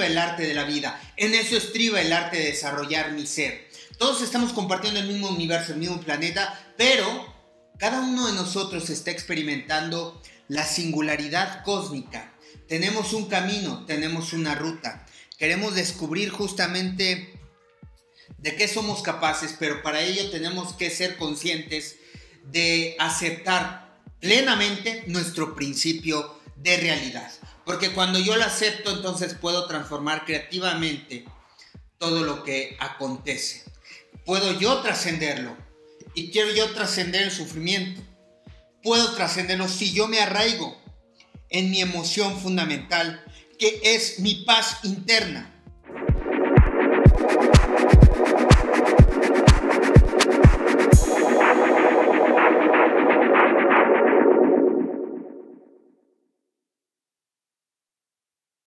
el arte de la vida, en eso estriba el arte de desarrollar mi ser. Todos estamos compartiendo el mismo universo, el mismo planeta, pero cada uno de nosotros está experimentando la singularidad cósmica. Tenemos un camino, tenemos una ruta. Queremos descubrir justamente de qué somos capaces, pero para ello tenemos que ser conscientes de aceptar plenamente nuestro principio de realidad. Porque cuando yo lo acepto, entonces puedo transformar creativamente todo lo que acontece. Puedo yo trascenderlo. Y quiero yo trascender el sufrimiento. Puedo trascenderlo si yo me arraigo en mi emoción fundamental, que es mi paz interna.